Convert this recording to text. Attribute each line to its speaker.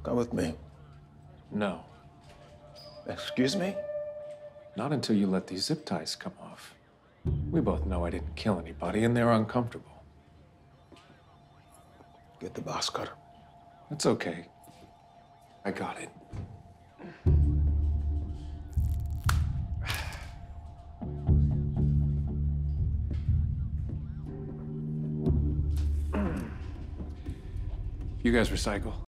Speaker 1: Come with me.
Speaker 2: No.
Speaker 1: Excuse me?
Speaker 2: Not until you let these zip ties come off. We both know I didn't kill anybody, and they're uncomfortable.
Speaker 1: Get the box cutter.
Speaker 2: It's okay. I got it. You guys recycle?